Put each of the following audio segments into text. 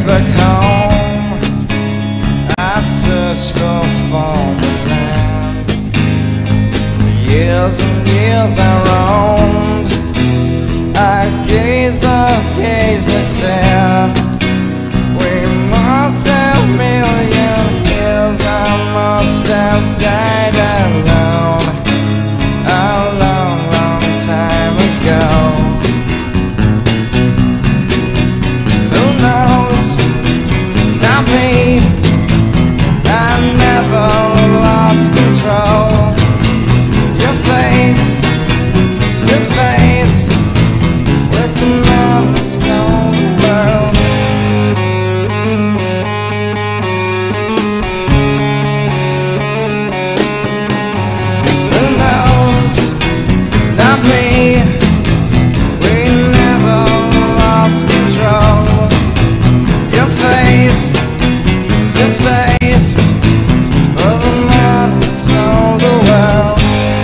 back home, I searched for foreign land. For years and years I roamed, I gazed and stared. We must have million years, I must have died alone a long, long time ago. Who knows? Not me. I never lost control. Your face to face with the man who sold the world. Who knows? Not me. We never lost control. Your face to face with the man who sold the world.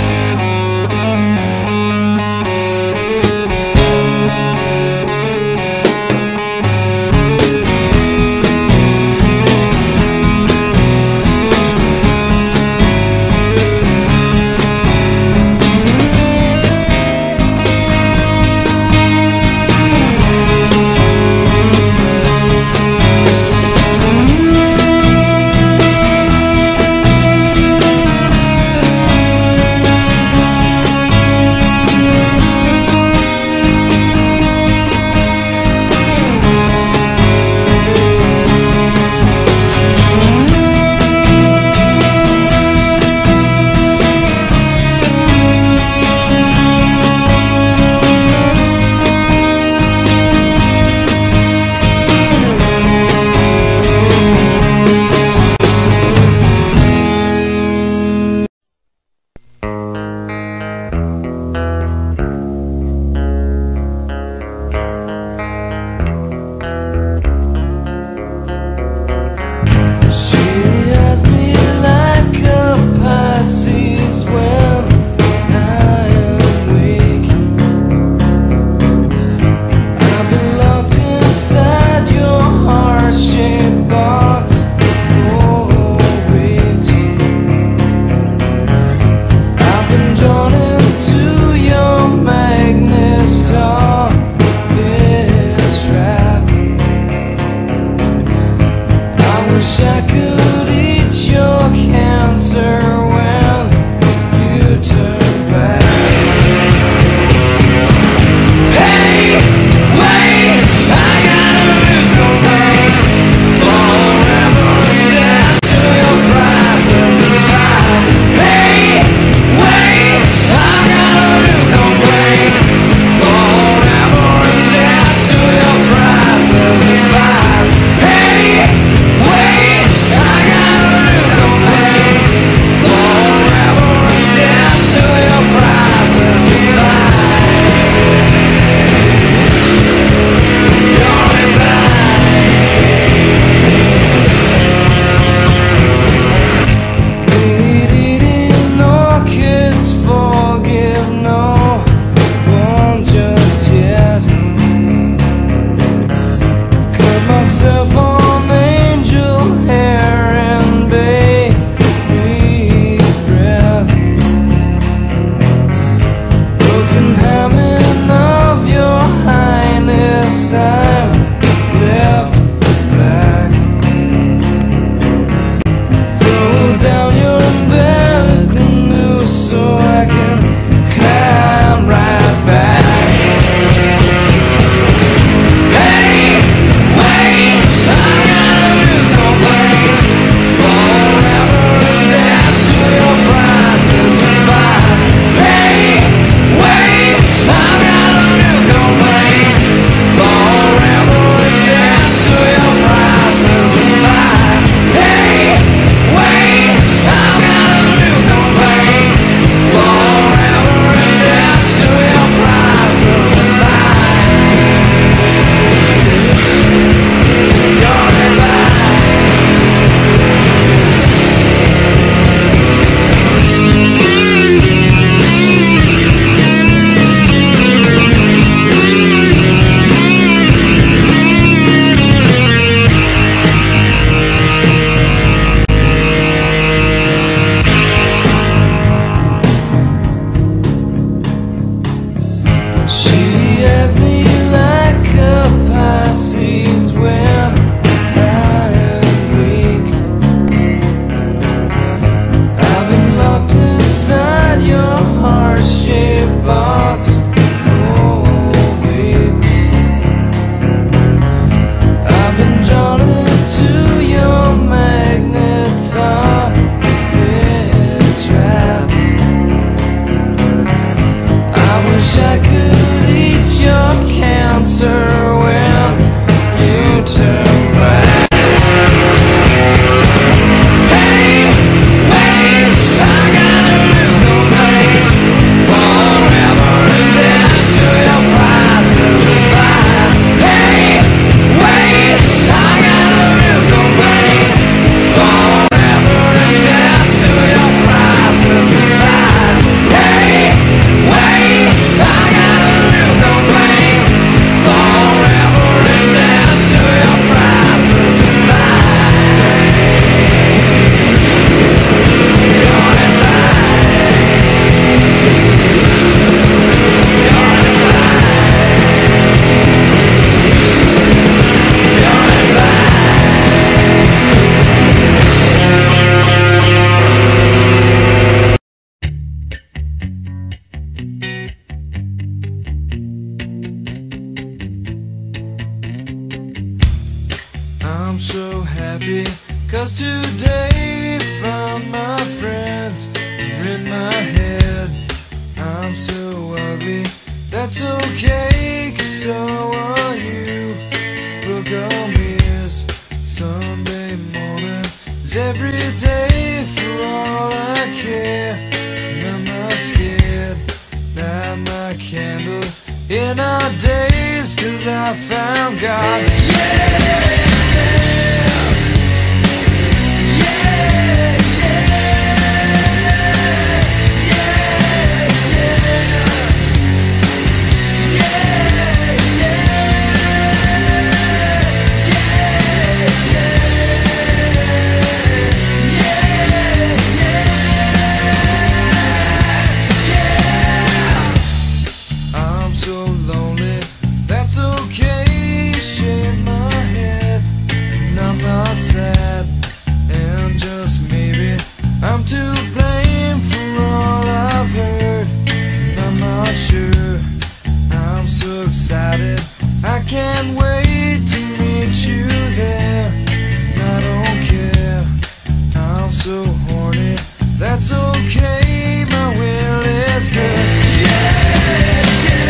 Wish I could eat your cancer when you turn back. Hey, wait, I gotta look away forever and death to your prices of life. Hey, wait, I gotta look away forever and death to your prices of life. Hey, wait, I gotta look away. today found my friends are in my head. I'm so ugly, that's okay, 'cause so are you. Book on me is Sunday morning is every day for all I care. And I'm not scared, light my candles in our days, 'cause I found God. Yeah! So lonely, that's okay, shake my head, and I'm not sad, and just maybe I'm to blame for all I've heard, and I'm not sure. I'm so excited, I can't wait to meet you there, and I don't care, I'm so horny, that's okay, my will is good. Yeah!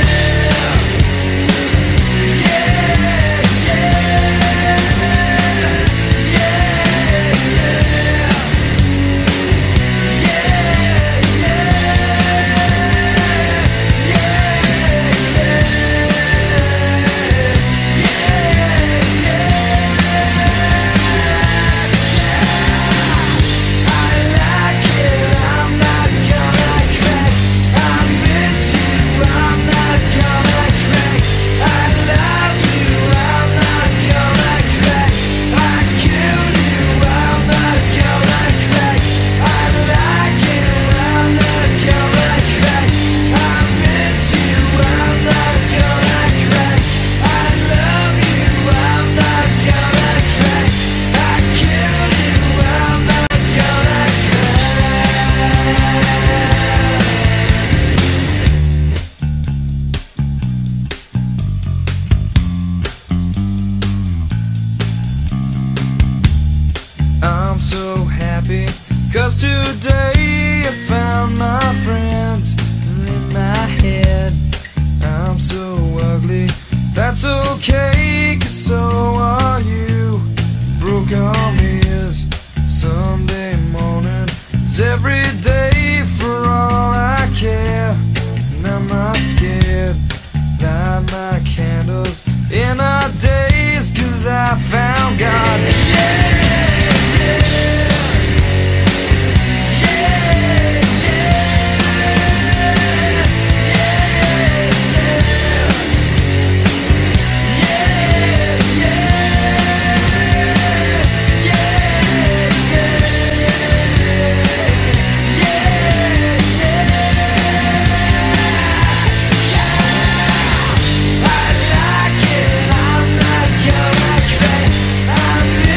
I'm so happy, 'cause today I found my friends in my head. I'm so ugly, that's okay, 'cause so are you. Broke on me is Sunday morning, is every day for all I care. And I'm not scared, light my candles in our days, 'cause I found God. Yeah! I'm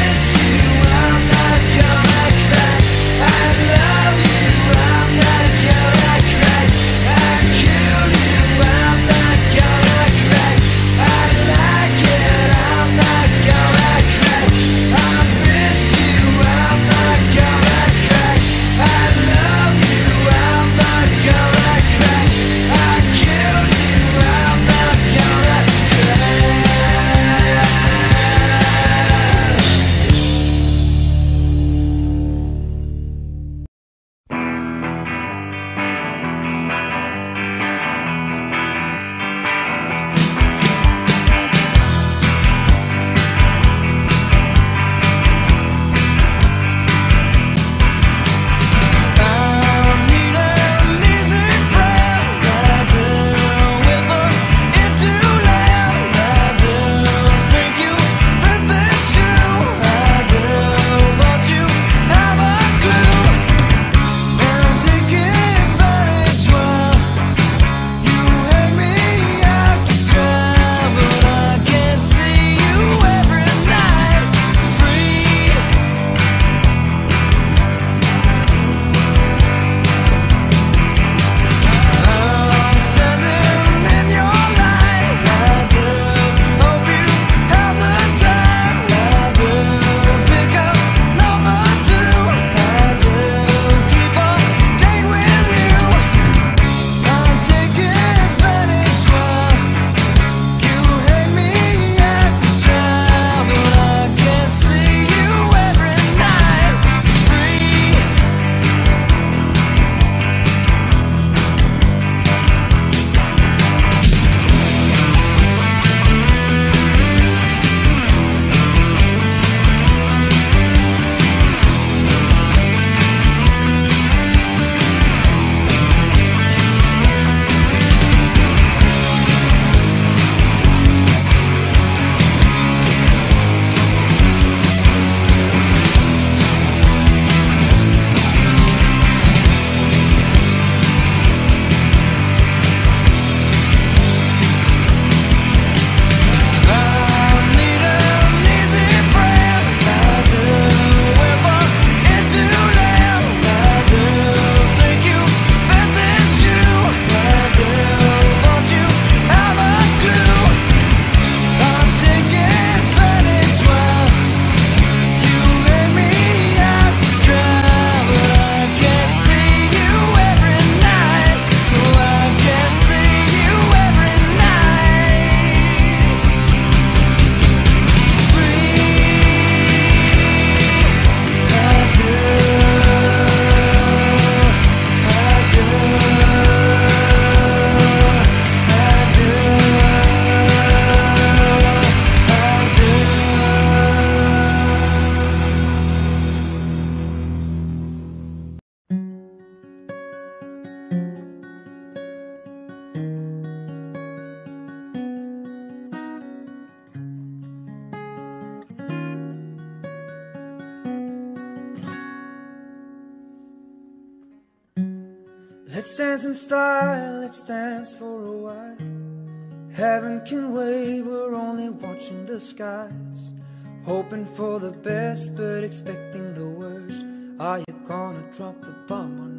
Let's dance in style, let's dance for a while. Heaven can wait, we're only watching the skies, hoping for the best but expecting the worst. Are you gonna drop the bomb or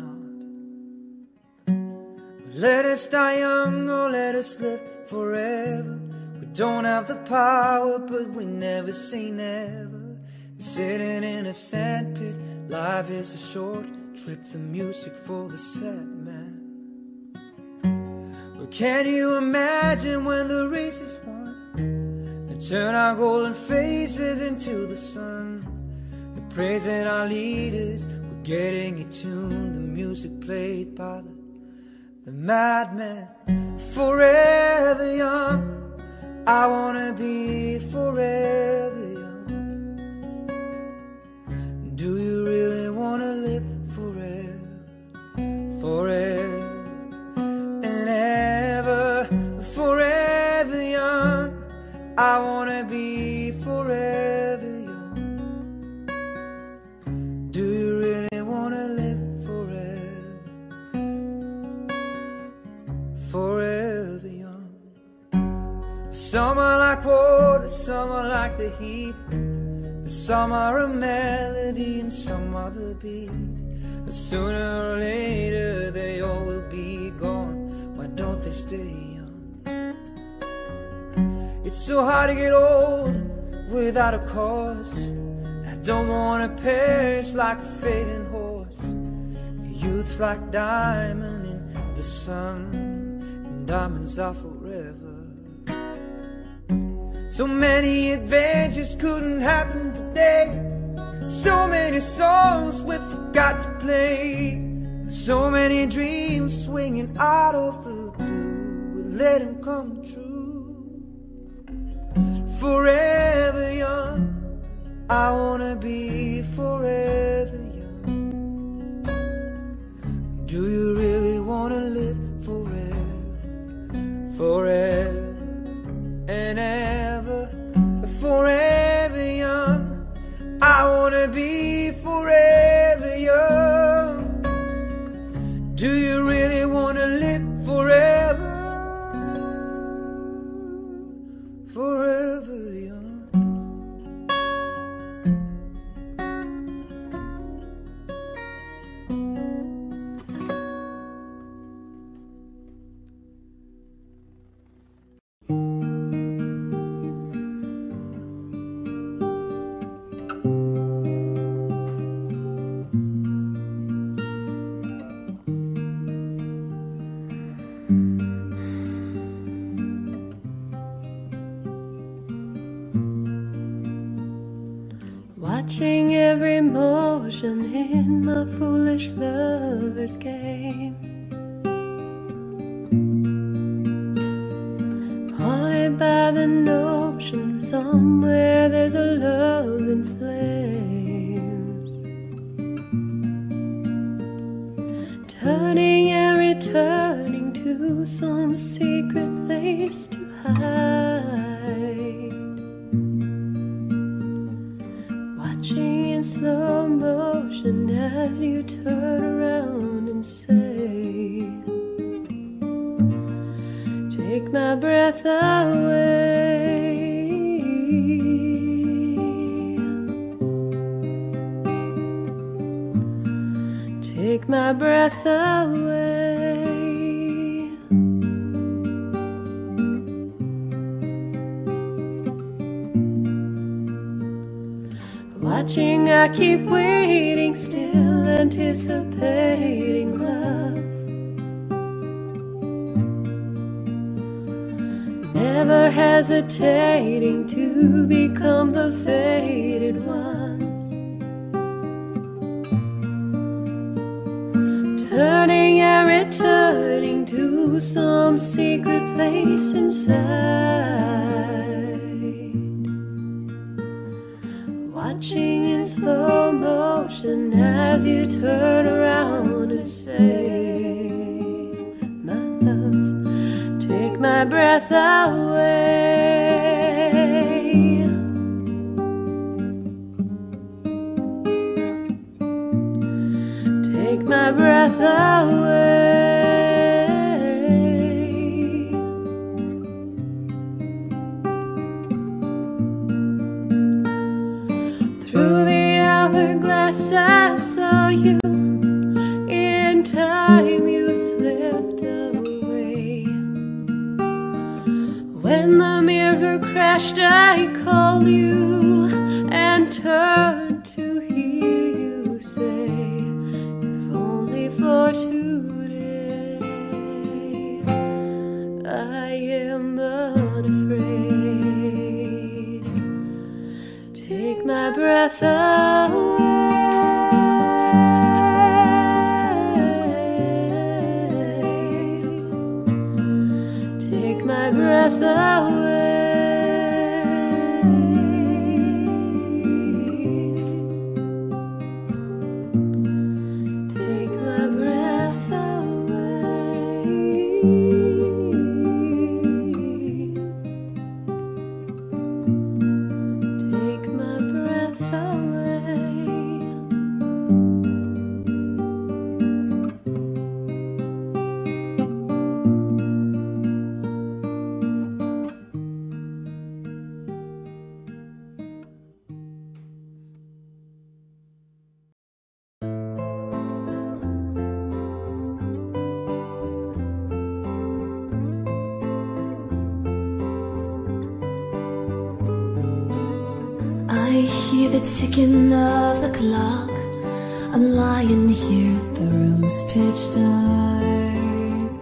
not? Let us die young or let us live forever. We don't have the power but we never say never. Sitting in a sandpit, life is a short trip. The music for the sad man. Well, can you imagine when the race is won and turn our golden faces into the sun? We're praising our leaders, we're getting it tuned. The music played by the madman. Forever young, I wanna be forever young. Do you really wanna live forever, forever and ever? Forever young, I wanna be forever young. Do you really wanna live forever, forever young? Some are like water, some are like the heat. Some are a melody and some are the beat. But sooner or later they all will be gone. Why don't they stay young? It's so hard to get old without a cause. I don't wanna perish like a fading horse. Youth's like diamond in the sun, and diamonds are forever. So many adventures couldn't happen today. So many songs we forgot to play. So many dreams swinging out of the blue. We let them come true. Forever young, I wanna be forever young. Do you really wanna live forever, forever and ever? Forever young, I wanna be forever young. Do you really wanna live forever, forever young? Watching every motion in my foolish lover's game, haunted by the notion somewhere there's a love in flames, turning and returning to some secret place to hide. Watching in slow motion as you turn around and say, take my breath away. Take my breath away. Watching, I keep waiting, still anticipating love, never hesitating to become the faded ones, turning and returning to some secret place inside. Watching in slow motion as you turn around and say, my love, take my breath away. take my breath away. Through the hourglass I saw you. In time you slipped away. When the mirror crashed I called you and turned to hear you say, if only for today I am unafraid. Take my breath away. Take my breath away. Take my breath away. Take my breath away. I hear the ticking of the clock. I'm lying here, the room's pitch dark.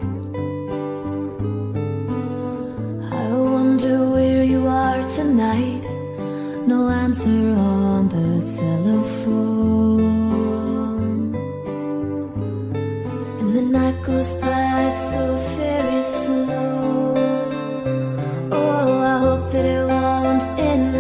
I wonder where you are tonight. No answer on the telephone. And the night goes by so very slow. Oh, I hope that it won't end.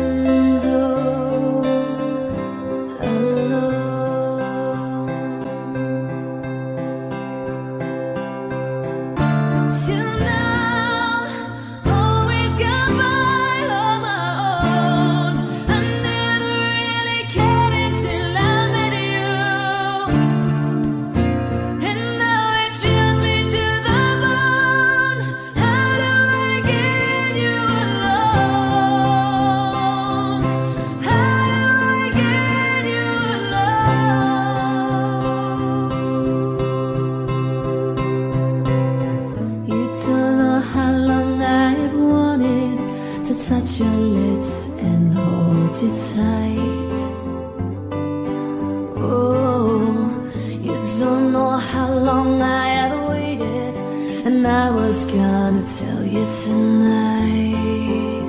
Touch your lips and hold you tight. Oh, you don't know how long I have waited, and I was gonna tell you tonight.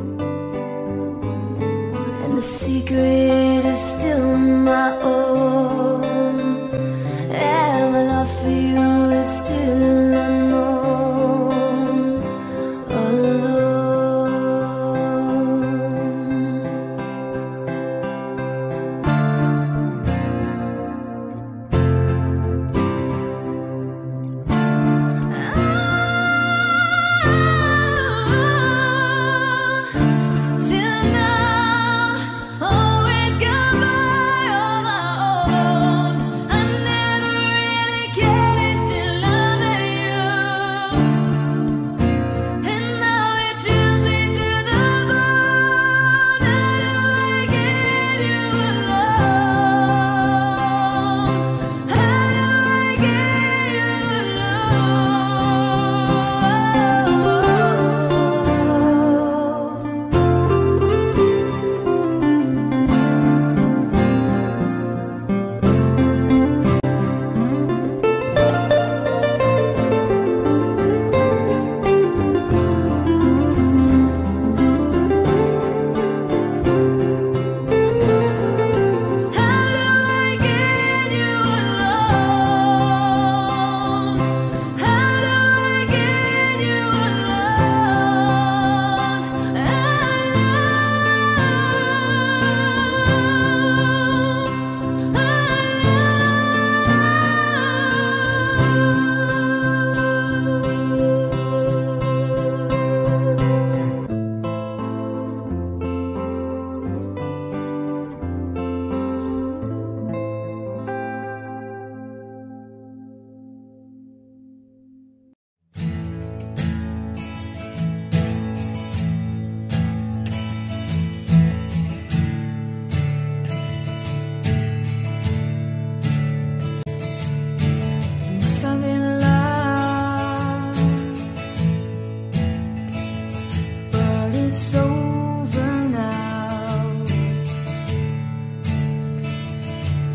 And the secret is still my own, and my love for you is still unknown.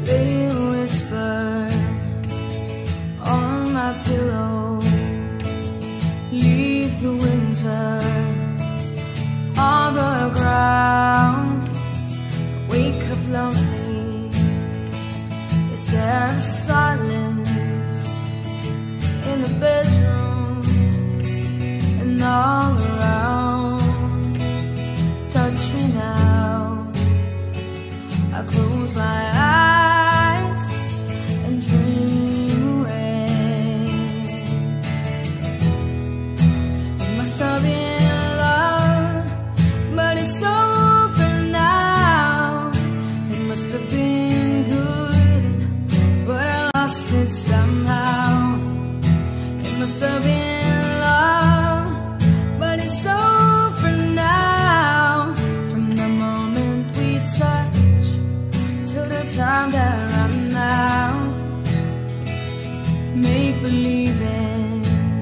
They whisper on my pillow, leave the winter on the ground. Wake up lonely. Is there a silence in the bedroom and all around? Touch me now. I close my eyes and dream away. It must have been love, but it's over now. It must have been good, but I lost it somehow. It must have been love, but it's over now. From the moment we touch till the time that runs out. Make believing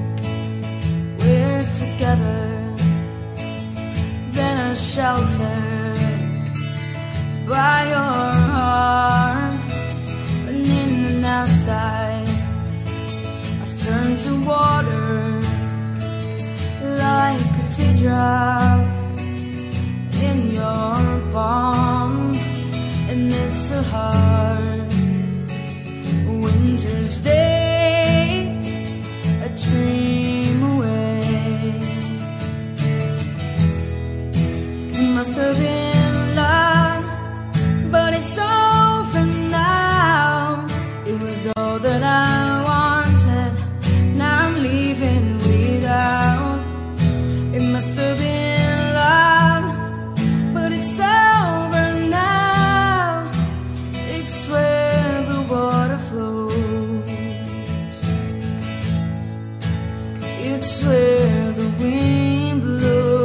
we're together, then a shelter by your heart. But in and outside, I've turned to water like a teardrop in your palm. And it's a hard winter's day, a dream away. It must have been love, but it's over now. It was all that I wanted, now I'm leaving without. It must have been love, but it's over now. It's where the water flows, it's where the wind blows.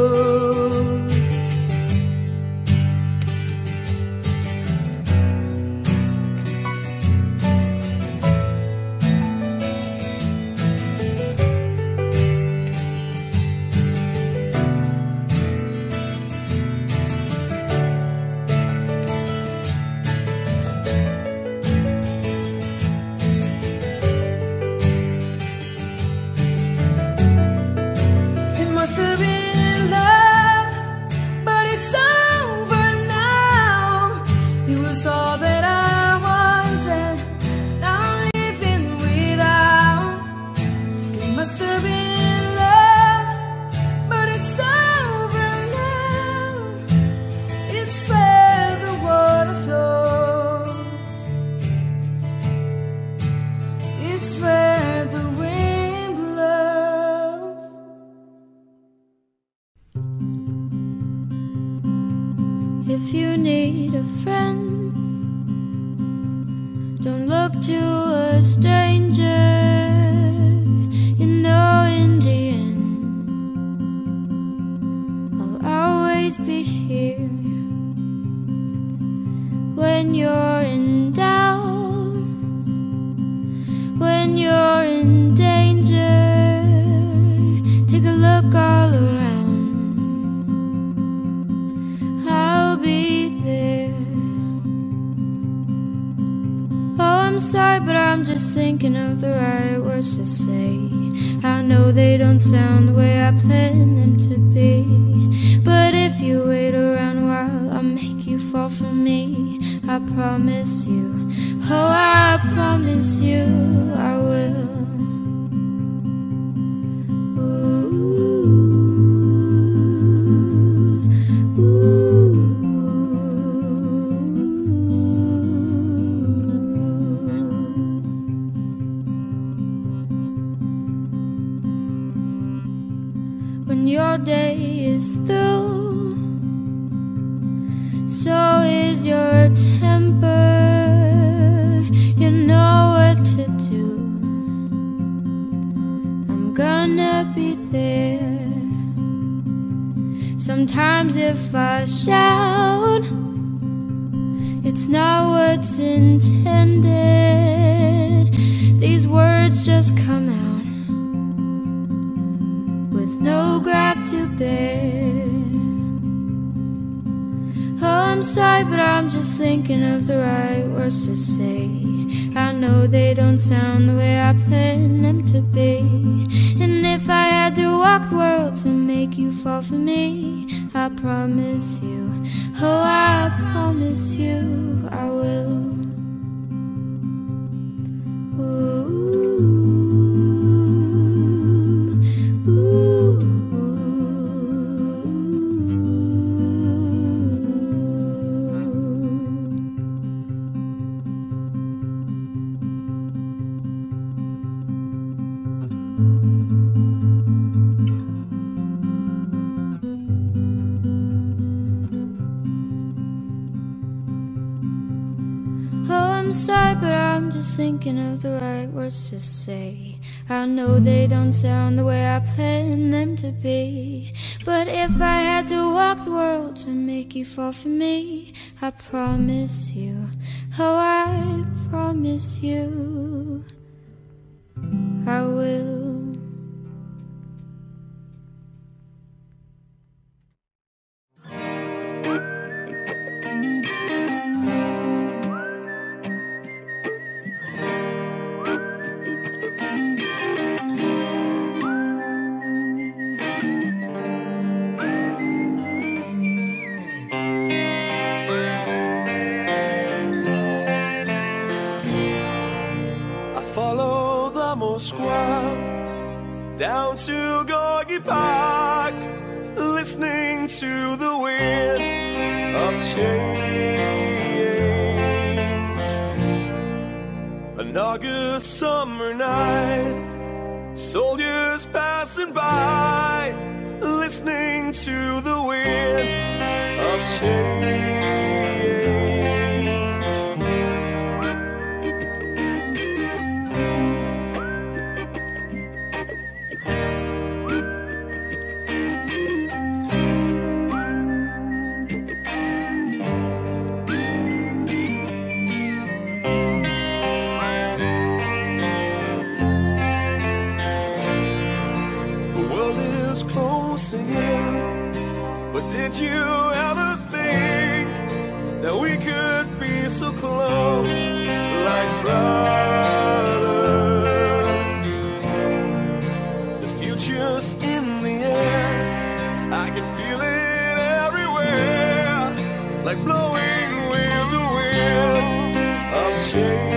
Must have been love, but it's over now. It was all that I wanted, now I'm living without. It must have been love, but it's over now. It's where the water flows, it's where the wind blows. If you need a friend, don't look to a stranger. You know in the end I'll always be here. When you're in doubt, when you're in danger, take a look all around. I'm sorry, but I'm just thinking of the right words to say. I know they don't sound the way I planned them to be, but if you wait around a while, I'll make you fall for me. I promise you, oh I promise you I will. When your day is through, so is your temper. You know what to do. I'm gonna be there. Sometimes if I shout, it's not what's intended. These words just come out with no grab to bear. Oh, I'm sorry, but I'm just thinking of the right words to say. I know they don't sound the way I planned them to be. And if I had to walk the world to make you fall for me, I promise you, oh, I promise you I will. I'm sorry, but I'm just thinking of the right words to say. I know they don't sound the way I planned them to be. But if I had to walk the world to make you fall for me, I promise you, oh, I promise you I will. Follow the Moskwa down to Gorky Park, listening to the wind of change. An August summer night, soldiers passing by, listening to the wind of change. Closing in, but did you ever think that we could be so close, like brothers? The future's in the air, I can feel it everywhere, like blowing with the wind of change.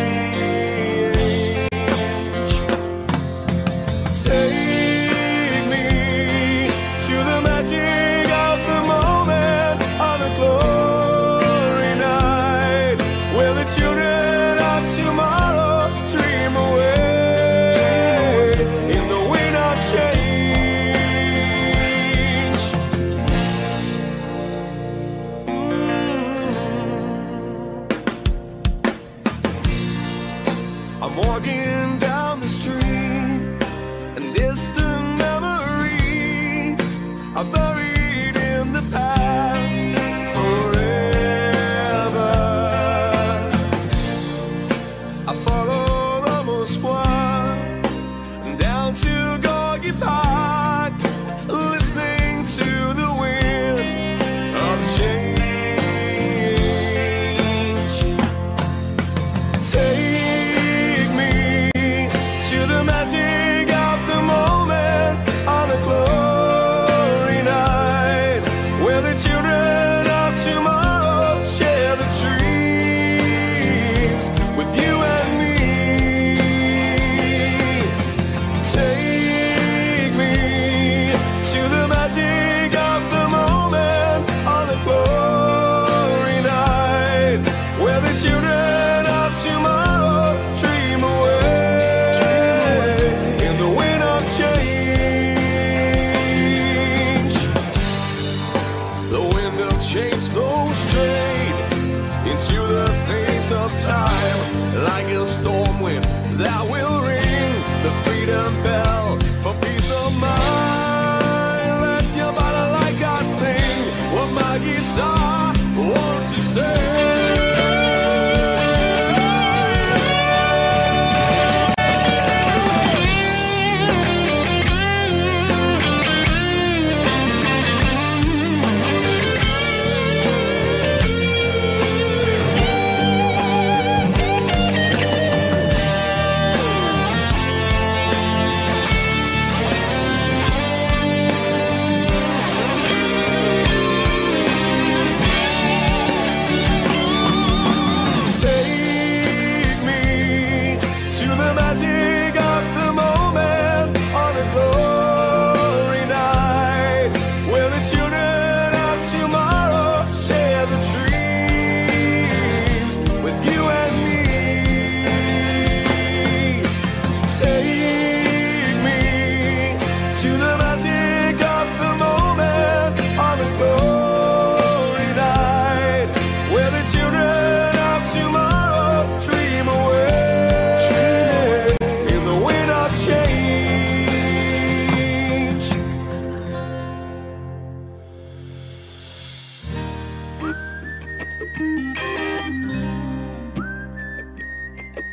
I'm walking down the street, and distant memories are buried in the past forever. I follow the Moskwa down to Gorky Park, listening to the wind of change. Time, like a storm wind that will ring the freedom bell for peace of mind. Let your body like I sing what my guitar wants to say.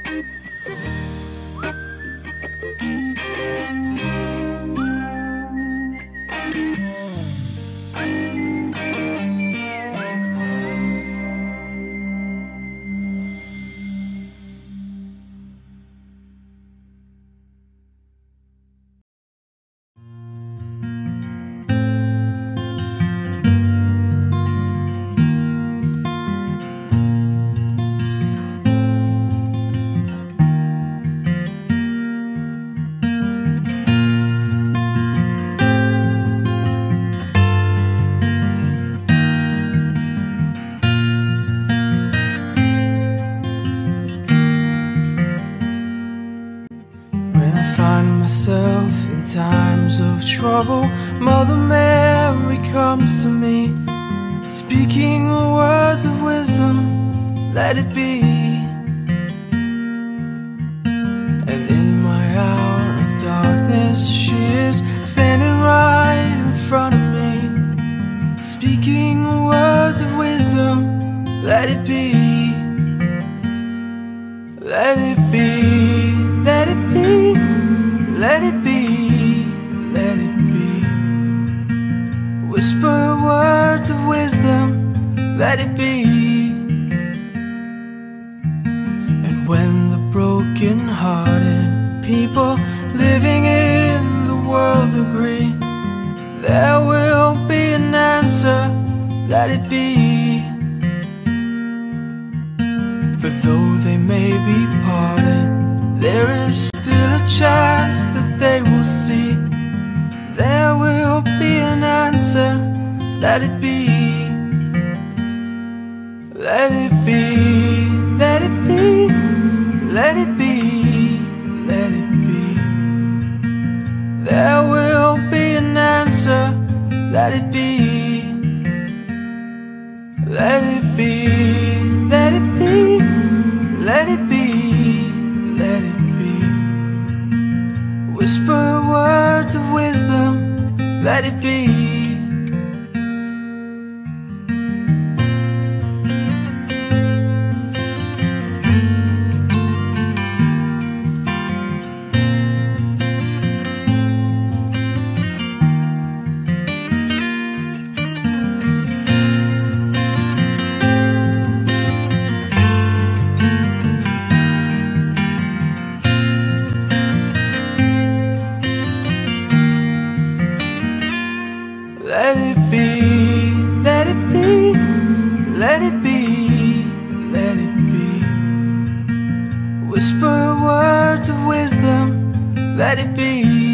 myself in times of trouble, Mother Mary comes to me, speaking words of wisdom, let it be. And in my hour of darkness, she is standing right in front of me, speaking words of wisdom, let it be. Let it be, let it be, let it be, let it be. Whisper words of wisdom, let it be. And when the broken-hearted people living in the world agree, there will be an answer, let it be. For though they may be parted, there is still a chance that they will see. There will be an answer, let it be. Let it be, let it be, let it be, let it be. There will be an answer, let it be. Let it be, let it be, let it be, let it be. Whisper words of wisdom, let it be. Let it be, let it be, let it be, let it be. Whisper words of wisdom, let it be.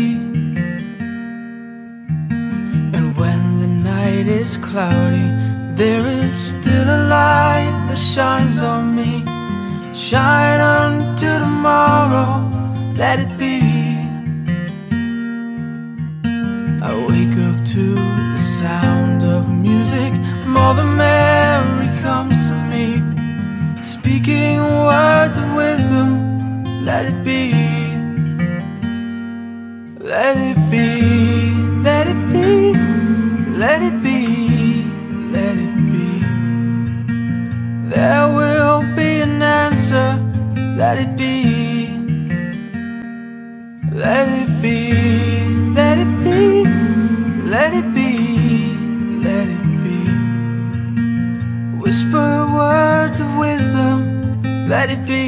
And when the night is cloudy, there is still a light that shines on me. Shine unto tomorrow, let it be. I wake up to the sound of music, Mother Mary comes to me, speaking words of wisdom, let it be. Let it be, let it be, let it be, let it be. There will be an answer, let it be. Let it be, let it be, let it be, let it be. Whisper words of wisdom, let it be.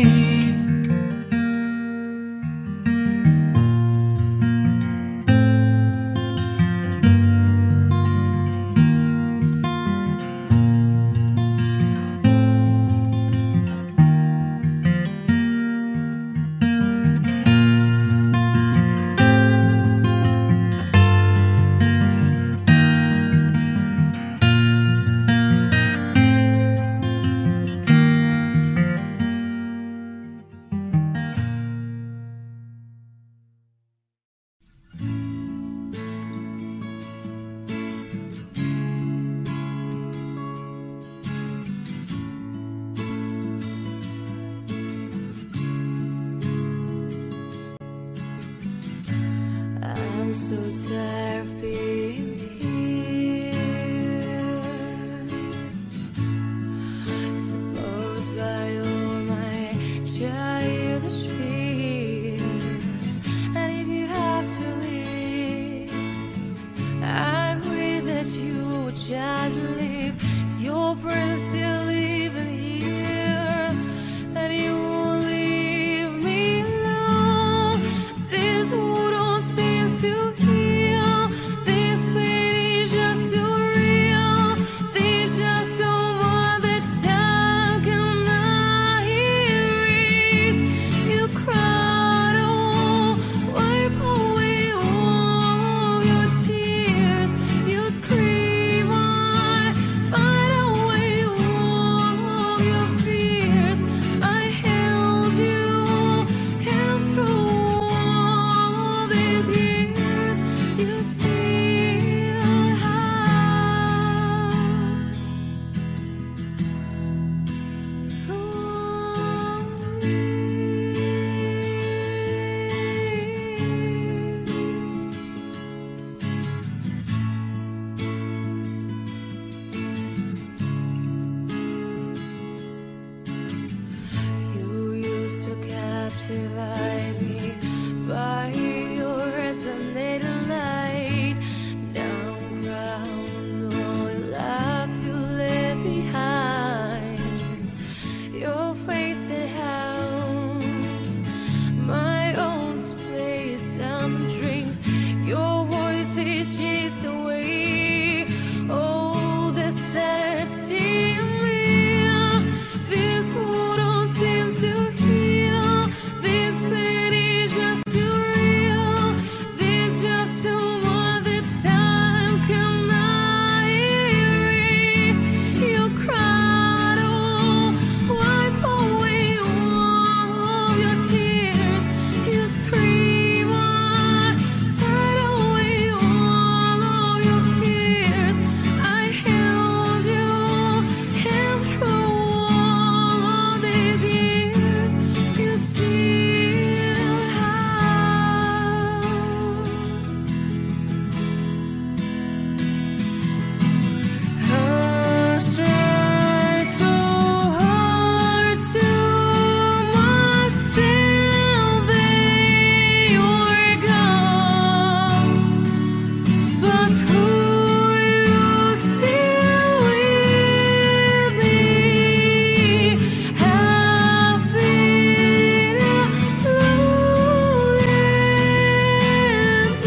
I'm so tired of being here. Suppose by all my child divide me by your resonating light. Down ground, all the life you left behind. Your face it hounds my own space and dreams. Your voice is chased away. Oh, the sanity in me. This world seems to heal. This pain is just too real. There's just too much that time cannot erase. You cried, oh, wipe away all of your tears. You scream, I fight away all of your fears. I held you, and through all of these years, you still have. I've tried so hard to myself that you're gone, but who you still with me have been lonely and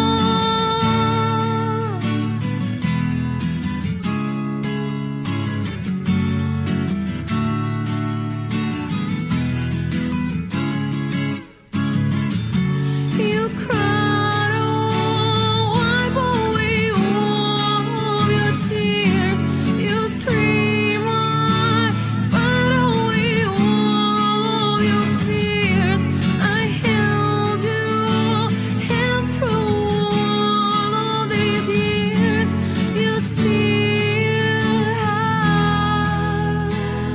you cried, oh, wipe away all of your tears. You scream, I fight away all of your fears. I held you, and through all of these years, you still have.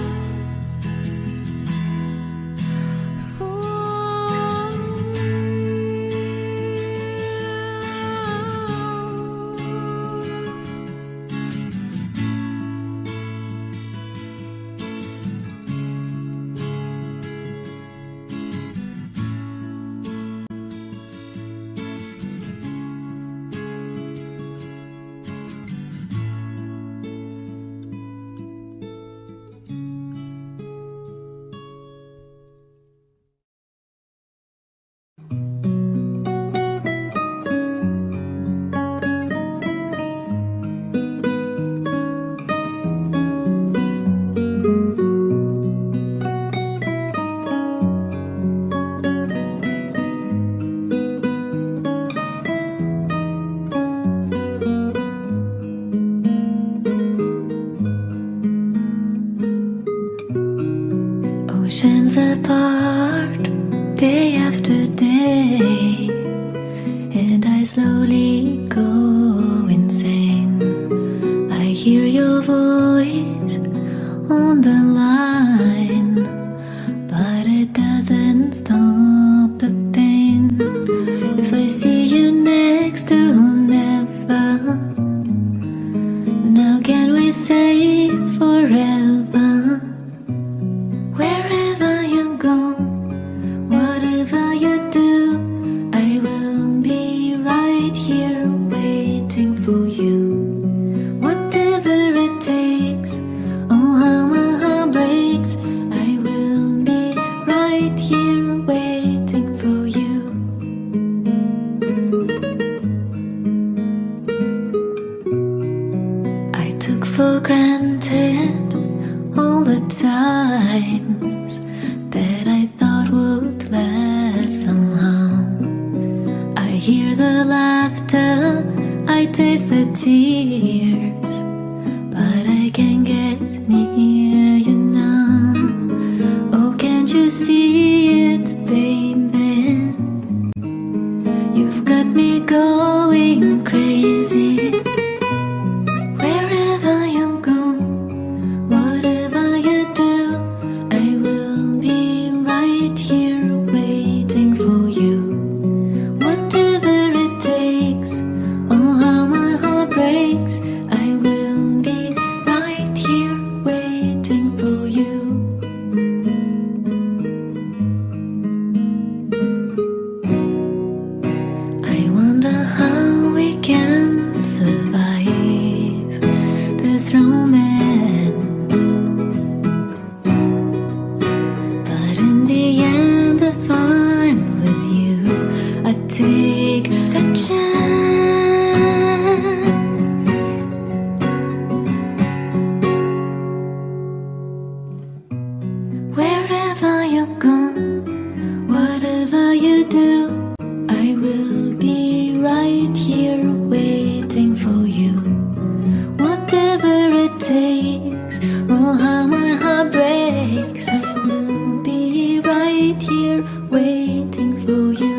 Oceans apart, day after day, and I slowly go insane. I hear your voice on the line, but it doesn't stop the pain. If I see you next to never, now can we say forever? Wherever you go, whatever you do, I will be right here waiting for you. Whatever it takes, oh how my heart breaks, I will be right here waiting for you. I took for granted all the times that I thought would last somehow. I hear the laughter, I taste the tears, but I can't get near you now. Oh, can't you see it, baby? You've got me going crazy. Wherever you go, whatever you do, I will be right here waiting for you. Whatever it takes, oh how my heart breaks, you do, I will be right here waiting for you. Whatever it takes, oh how my heart breaks, I will be right here waiting for you.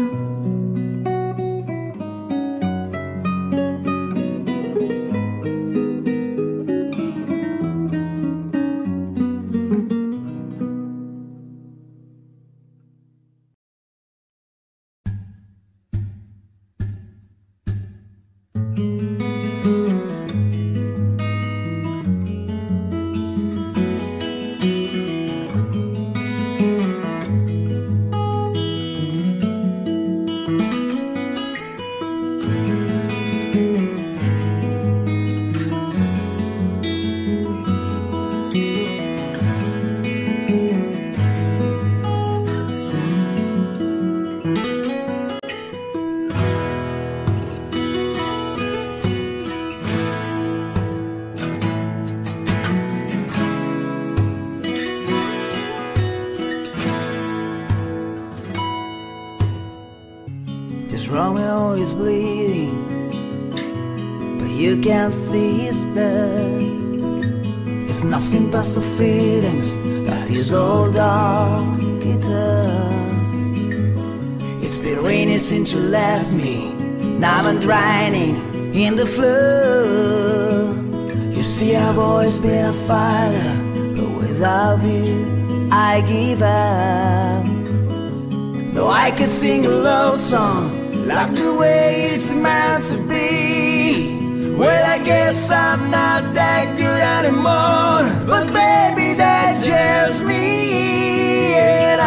This Romeo is bleeding, but you can't see his blood. It's nothing but some feelings that his old dog guitar. It's been raining since you left me, now I'm drowning in the flood. You see I've always been a fighter, but without you I give up. No, I could sing a love song like the way it's meant to be. Well, I guess I'm not that good anymore, but baby, that's just me. And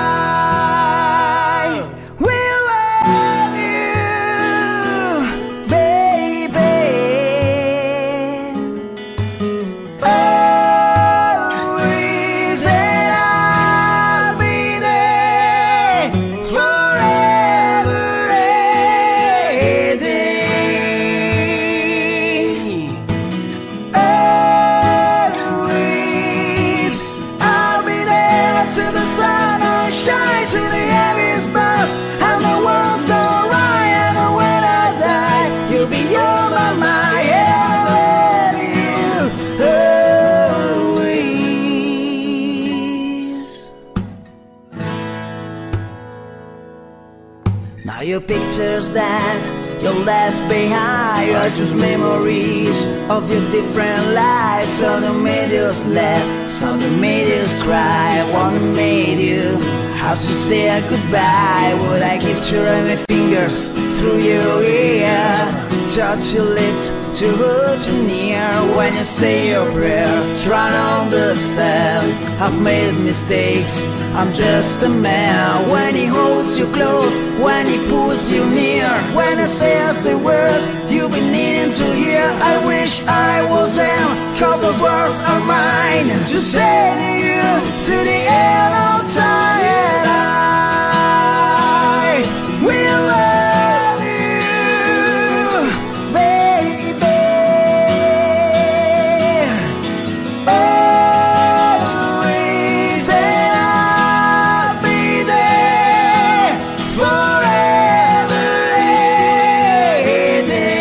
I will love you, baby, always, and I'll be there forever. Now your pictures that you left behind are just memories of your different lives. Some that made us laugh, some that made us cry. One that made you have to say a goodbye. Would I give to run my fingers through your ear, touch your lips to hold you near when you say your prayers? Try to understand, I've made mistakes, I'm just a man. When he holds you close, when he pulls you near, when he says the words you've been needing to hear, I wish I was him, cause those words are mine to say to you to the end of time. And I will love you, baby, always, and I'll be there forever, every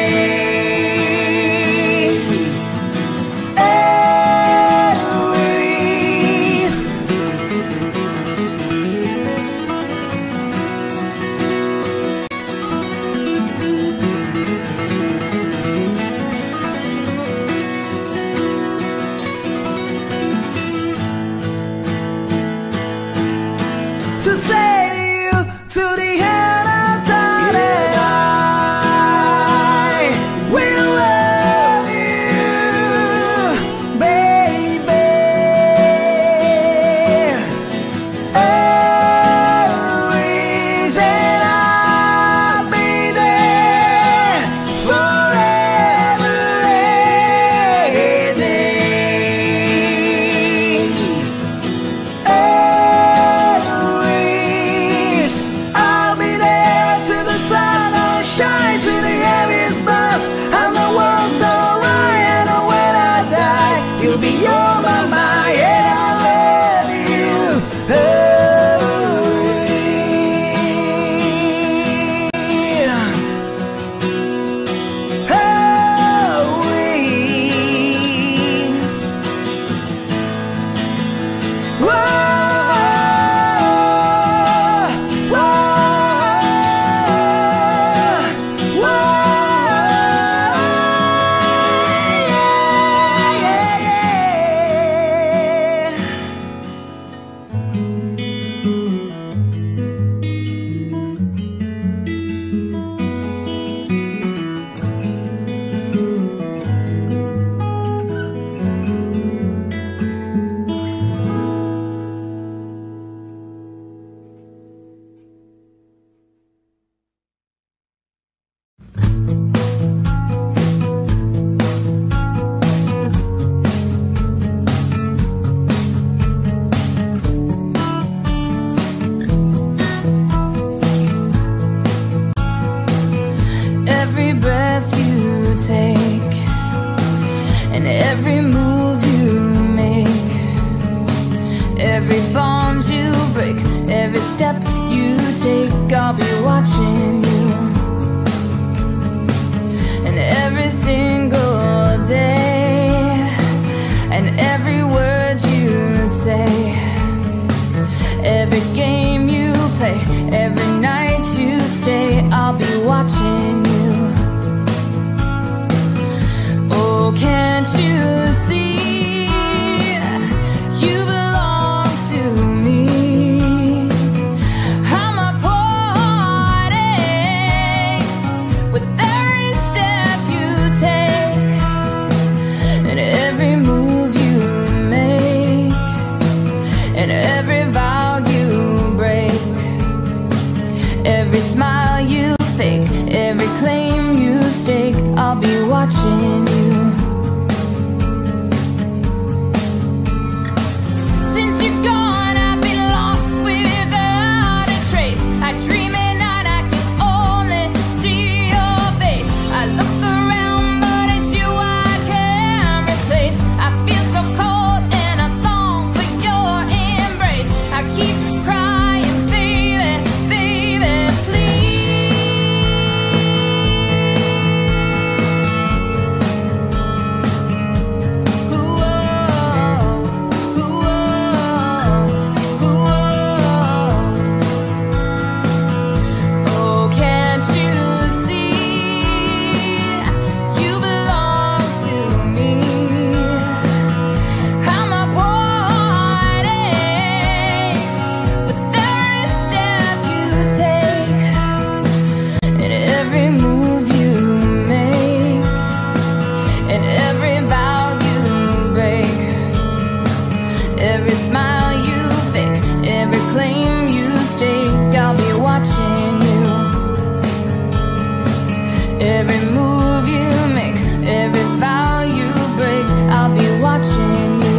to say to you to the end of time that I will love you, baby, always, and I'll be there forever, every day. I'll be you take, I'll be watching you. And every single day, and every word you say, every game you play, every night you stay, I'll be watching you. Oh, can't you see? Every smile you fake, every claim you stake, I'll be watching you. Since you're gone, I've been lost without a trace. I dream at night, I can only see your face. I look around, but it's you I can't replace. I feel so cold and I long for your embrace. I keep crying, baby, baby, please. Oh, can't you see? You belong to me. I'm a poor ace with every step you take, and every move you make, and every vow you break, every smile you fake, every claim you stake, I'll be watching you. Every move you make, every vow you break, I'll be watching you.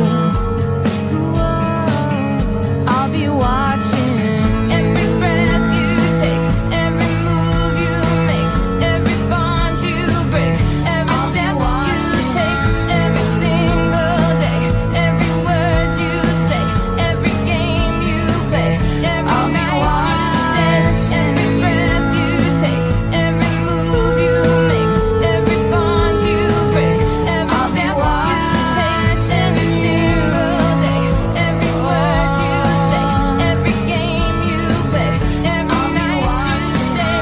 I'll be watching every breath you take, every move you make, every bond you break, every step you take, every single day, every word you say, every game you play, every night you stay, every breath you take, every move you make, every bond you break, every step you take, every single day, every word you say, every game you play, every night you stay.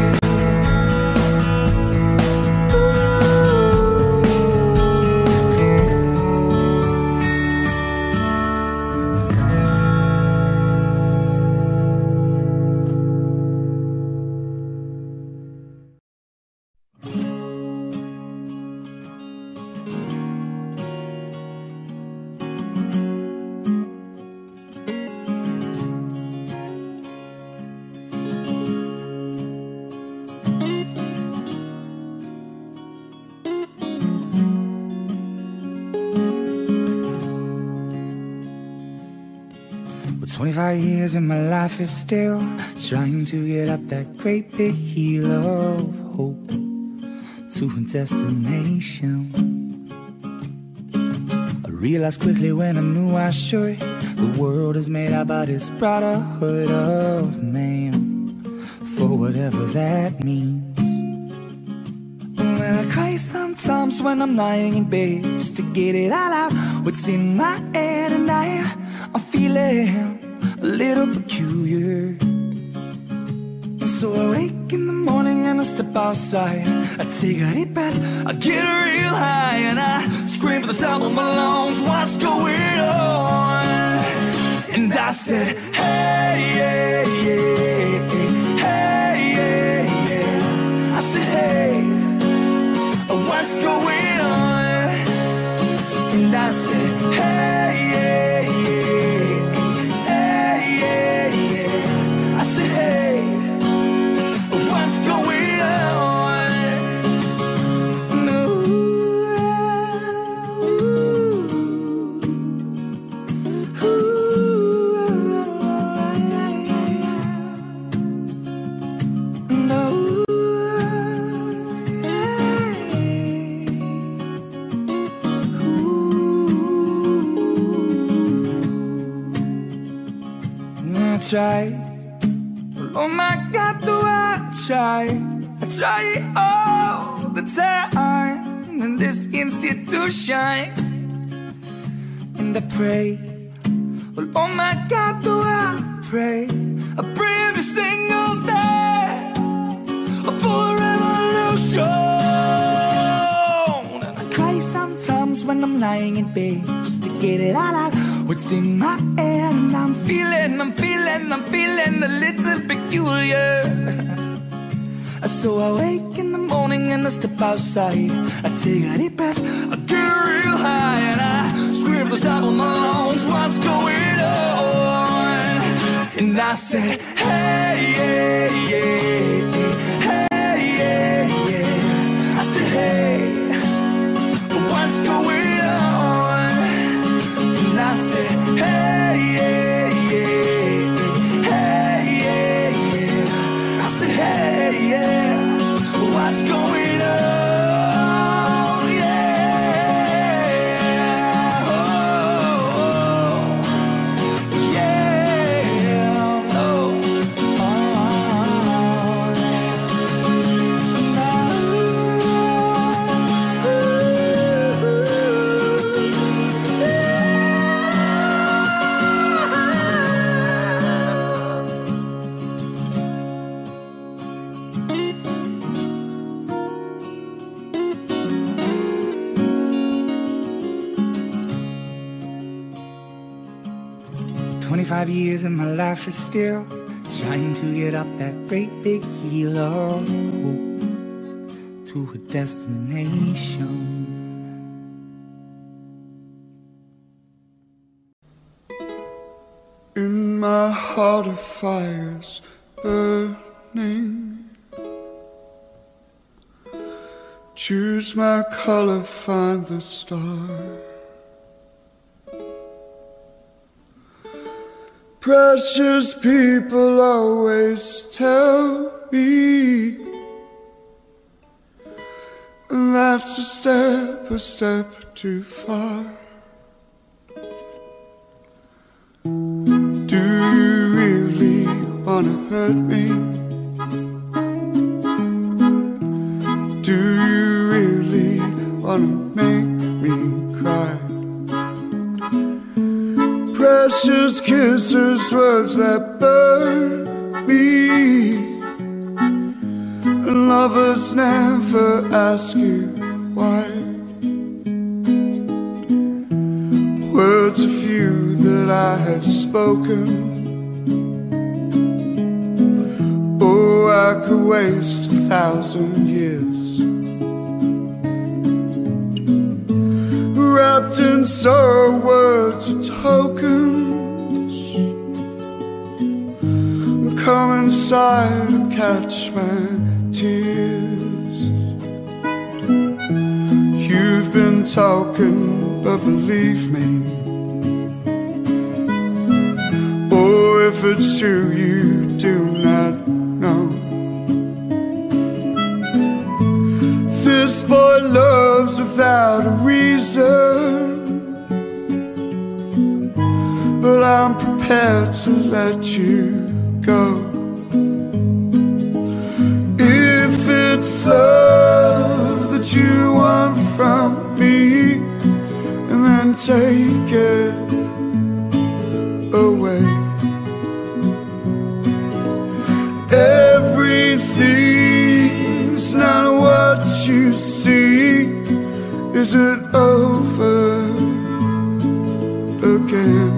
Well, 25 years and my life is still trying to get up that great big hill of hope to a destination. I realized quickly when I knew I should, the world is made up by this brotherhood of man, for whatever that means. When I cry sometimes when I'm lying in bed, just to get it all out, what's in my head, and I'm feeling a little peculiar. And so I wake in the morning and I step outside, I take a deep breath, I get real high, and I scream at the top of my lungs, what's going on? And I said, hey, yeah, yeah, hey, yeah, yeah. I said, hey, what's going on? And I said, hey, yeah, yeah, hey, yeah, yeah. I said, hey, what's going on? No. Tried Oh my God, do I try it all the time in this institution. And I pray, well, oh my God, do I pray every single day for a revolution. And I cry sometimes when I'm lying in bed just to get it all out what's in my head. And I'm feeling a little peculiar. So I wake in the morning and I step outside. I take a deep breath, I get real high, and I scream at the top of my lungs, what's going on? And I said, hey, yeah, yeah, hey, yeah, yeah. I said, hey, what's going on? And I said, hey, yeah, yeah, hey, yeah, yeah. I said, hey, yeah, what's going on? Years and my life is still trying to get up that great big hill of hope to a destination. In my heart a fire's burning. Choose my color, find the star. Precious people always tell me that's a step too far. Do you really wanna hurt me? Do you really wanna make me cry? Precious kisses, words that burn me. Lovers never ask you why. Words are few that I have spoken. Oh, I could waste 1,000 years wrapped in sorrow, words or tokens. Come inside and catch my tears. You've been talking, but believe me, oh, if it's true, you do not know. This boy loves without a reason, but I'm prepared to let you go. If it's love that you want from me, and then take it away. Everything's not what you see. Is it over again?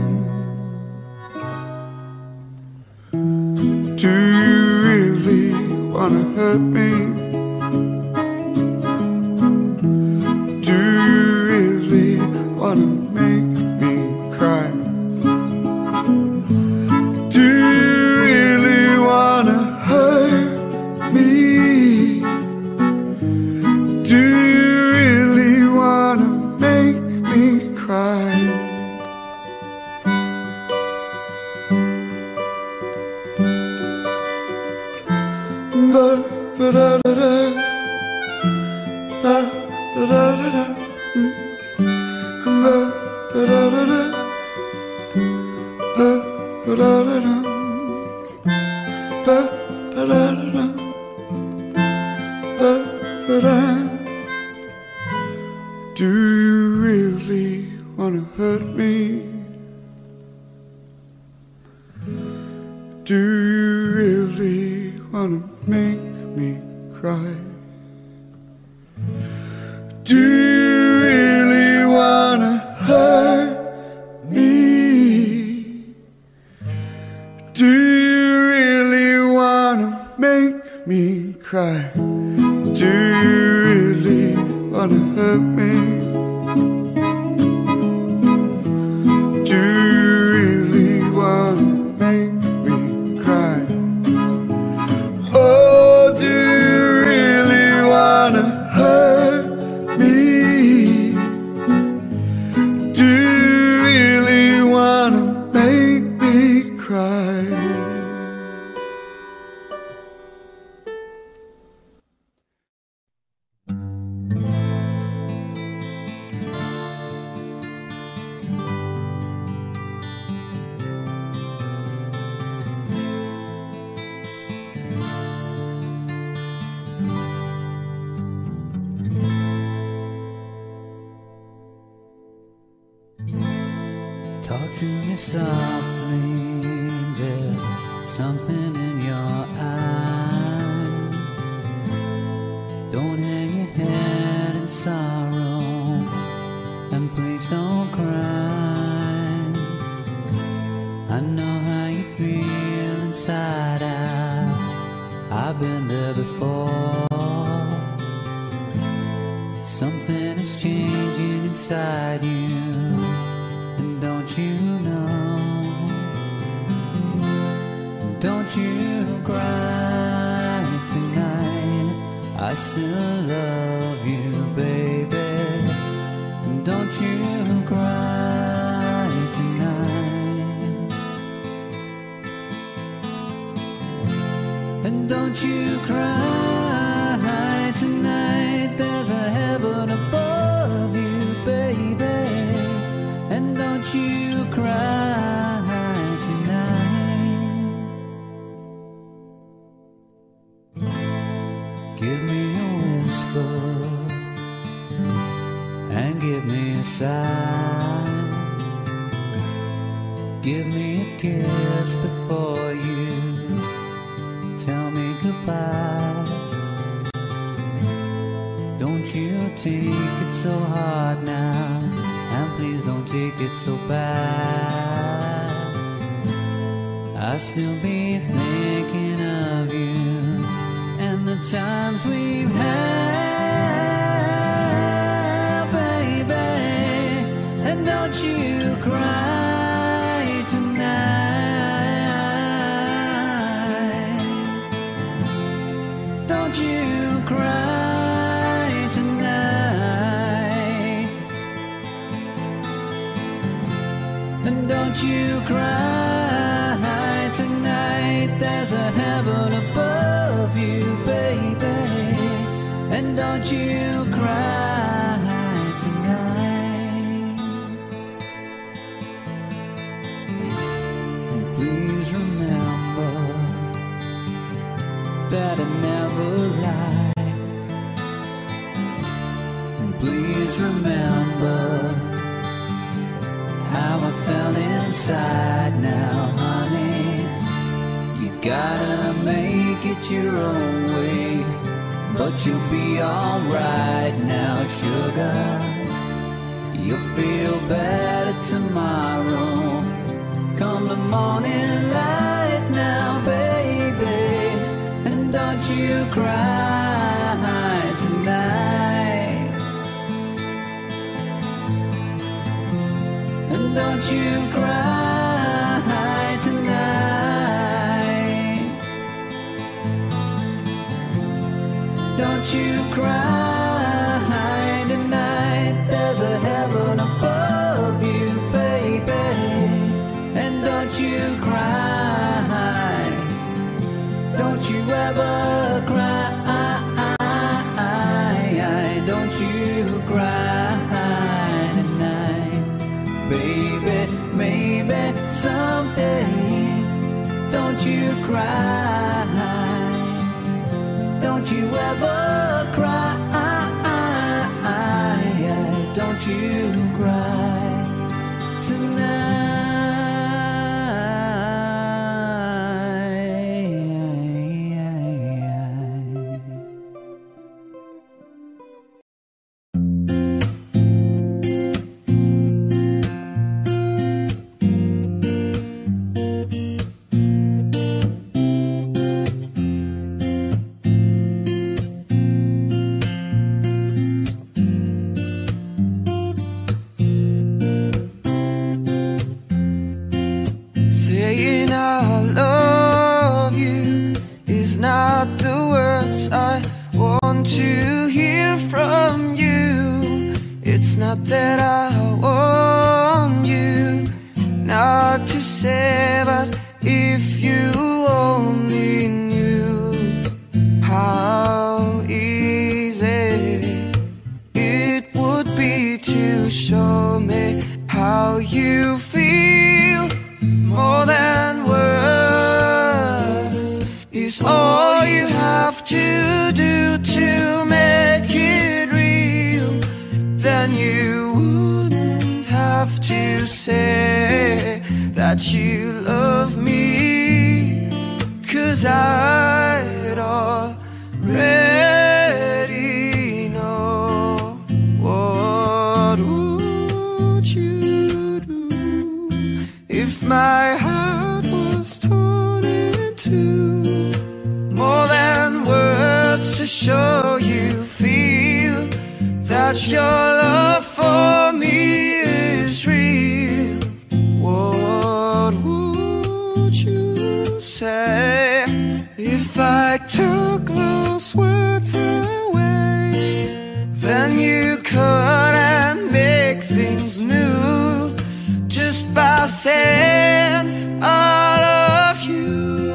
Do you really wanna hurt me? Do you really wanna make me cry? Do you really wanna hurt me? Do you really wanna make me cry? Ba-da-da-da, ba-da-da-da, ba-da-da-da, ba-da-da-da. Ba-ba-da-da-da. Ba-ba-da. Do you really wanna hurt me? Do you really wanna make me cry? Do you really wanna hurt me? Do you really wanna make me cry? Do you really wanna hurt me? Do you really wanna make me cry? Oh, do you really wanna hurt me? Do you really wanna make me cry? Talk to me softly, there's something in your eyes. Don't hang your head in sorrow, and please don't cry. I know how you feel inside out, I've been there before. Something is changing inside you, don't you know? Don't you cry tonight, I still love you, baby. Don't you cry tonight. And don't you cry tonight, there's a heaven above you, baby. And don't you cry tonight. Give me a whisper and give me a sigh. Give me a kiss before you tell me goodbye. Don't you take it so hard now, and please don't take it so bad. I'll still be thinking of you and the times we've had, baby. And don't you cry tonight. Don't you cry tonight. And don't you cry tonight, there's a heaven above you, baby. And don't you cry tonight. And please remember that I never lied. And please remember how I felt inside now, honey. You gotta make it your own way, but you'll be alright now, sugar. You'll feel better tomorrow, come the morning light now, baby. And don't you cry tonight. And don't you cry tonight. Don't you cry tonight, there's a heaven above you, baby. And don't you cry, don't you ever cry. Don't you cry tonight, baby. Maybe someday, don't you cry. ever cry. Don't you cry tonight. Saying I love you is not the words I want to hear from you. It's not that I want you not to say, but if you only knew how easy it would be to show me how you feel. More than words is all you have to do to make it real. Then you wouldn't have to say that you love me, 'cause I'd already know. What would you do if my heart was torn in two? More than words to show you feel that your love for me is real. What would you say if I took those words away? Then you couldn't make things new just by saying I love you.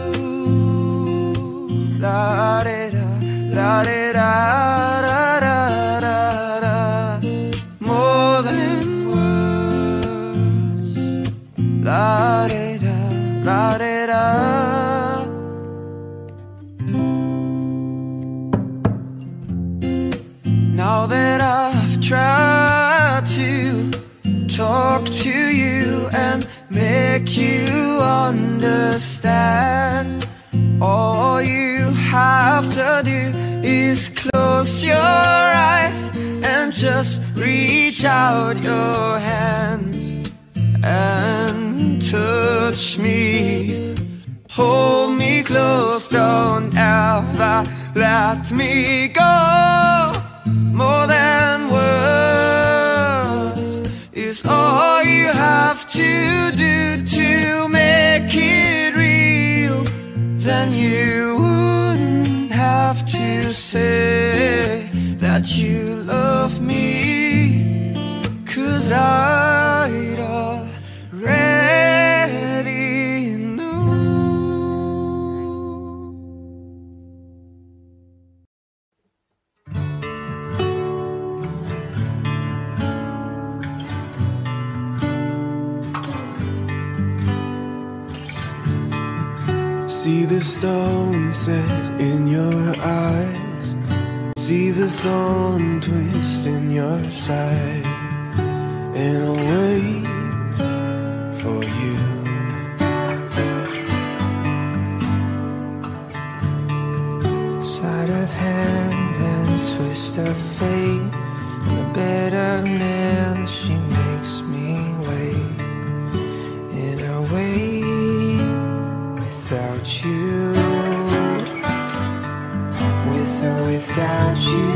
La da da, la da da, da da da da. More than words. La da da, la da da. Now that I've tried to talk to you and make you understand, all you have to do is close your eyes and just reach out your hands and touch me. Hold me close, don't ever let me go. More than words is all you have to do to make it real. Then you wouldn't have to say that you love me, 'cause I'd already know. See the stone set in your eyes, see the thorn twist in your side, and I'll wait for you. Sleight of hand and twist of fate, and a better meal she makes me wait. In a way without you, with or without you,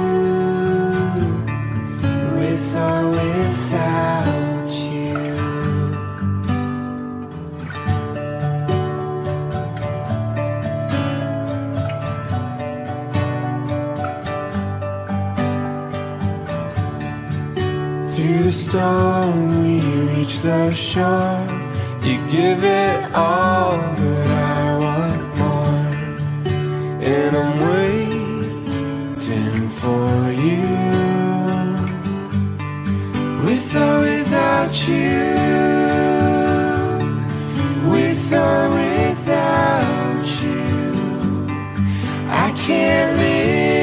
with or without you. Through the storm we reach the shore. You give it all, but I want more. And I'm waiting for you, with or without you, with or without you. I can't live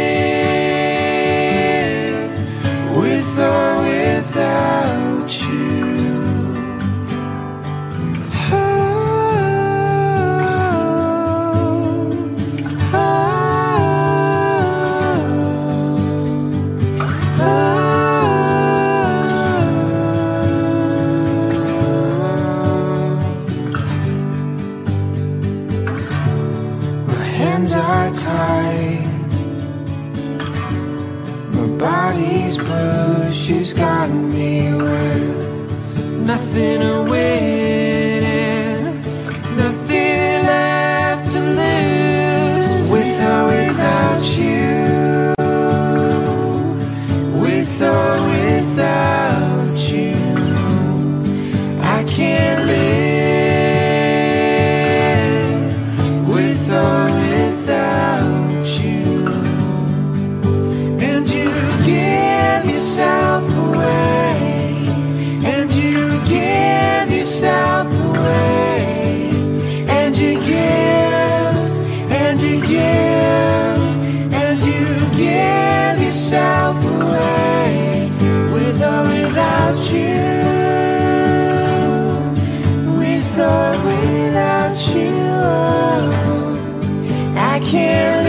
hands are tied. My body's blue, she's got me with nothing to win and nothing left to lose. With or without you, with or without you, I can't live. With or without you, and you give yourself away, and you give yourself away, and you give, and you give, and you give yourself away. With or without you, with or without you, I can't